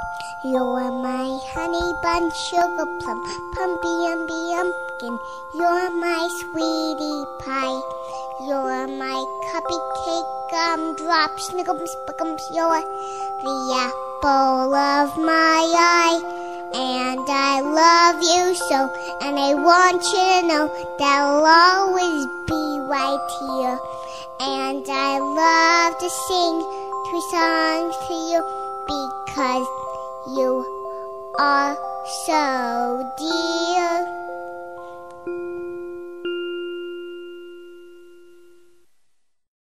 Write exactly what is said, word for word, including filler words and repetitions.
You're my honey bun, sugar plum, pumpy umby umpkin. You're my sweetie pie. You're my cupcake, gumdrop, snickums, spickums. You're the apple of my eye. And I love you so, and I want you to know that I'll always be right here. And I love to sing two songs to you because you are so dear.